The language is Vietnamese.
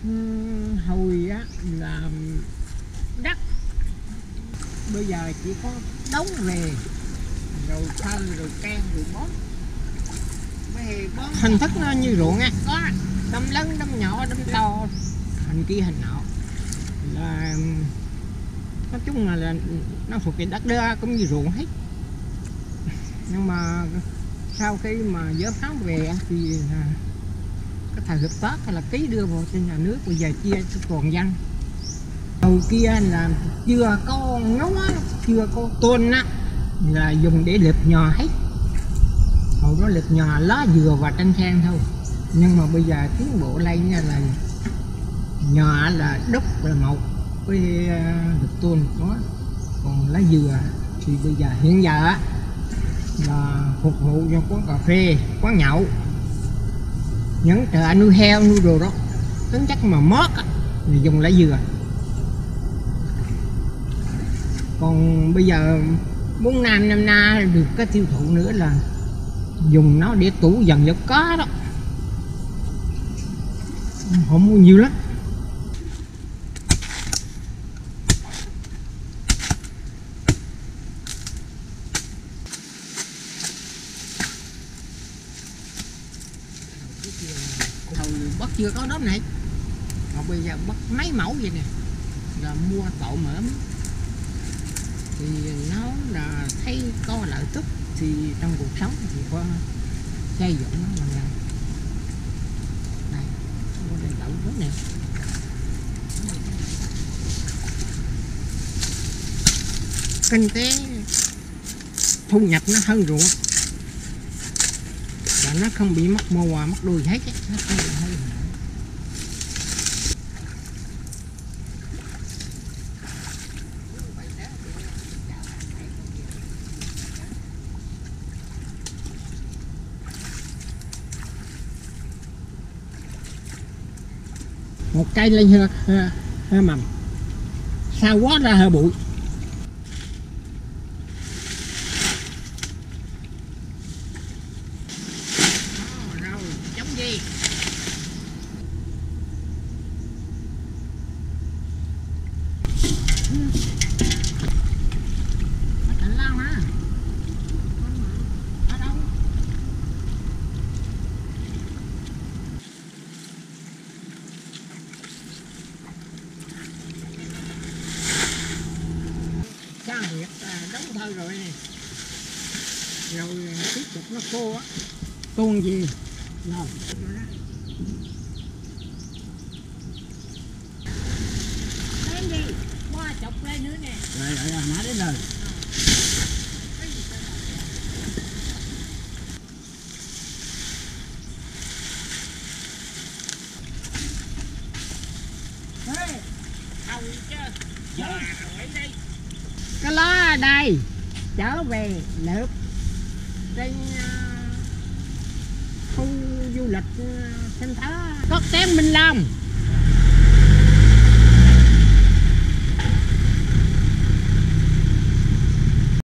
Hồi á là đất, bây giờ chỉ có đóng về rồi phân rồi can rồi bón. Hình thức nó như ruộng á, có đâm lớn đâm nhỏ đâm to hình kia hình nọ, là nói chung là nó thuộc về đất đai cũng như ruộng hết. Nhưng mà sau khi mà giới phán về thì cái thời hợp tác hay là ký đưa vào trên nhà nước, bây giờ chia cho toàn dân. Đầu kia là chưa có lúa, chưa có tôn á, là dùng để lợp nhò hết. Hồi đó lợp nhò lá dừa và tranh sen thôi. Nhưng mà bây giờ tiến bộ lên là nhò là đúc là một với lợp tôn đó. Còn lá dừa thì bây giờ hiện giờ á là phục vụ cho quán cà phê, quán nhậu, những chợ nuôi heo nuôi đồ đó, tính chất mà mót thì dùng lá dừa. Còn bây giờ 4 năm nay được cái tiêu thụ nữa là dùng nó để tủ dần cho cá đó, họ mua nhiều lắm. Hồi bắt chưa có đốm này, mà bây giờ bắt mấy mẫu vậy nè, là mua tậu mỡ thì nó là thấy có lợi tức thì trong cuộc sống thì có xây dựng nó lần lần. Đây, có đây tậu rất nè. Kinh tế thu nhập nó hơn ruộng, và nó không bị mất mùa mất đuôi hết, nó không bị hơi. Một cây lên hơi mầm, sao quá ra hơi bụi. Rồi giống gì Thành Long hả? Ở đâu? Sang huyệt đóng thơ rồi nè, rồi tiếp tục nó khô á, tôn gì rồi đến đi qua chọc lên nữa nè. Rồi nã đến rồi. Cái lá ở đây trở về lượp trên khu du lịch sinh thái Cốc Tén Minh Long.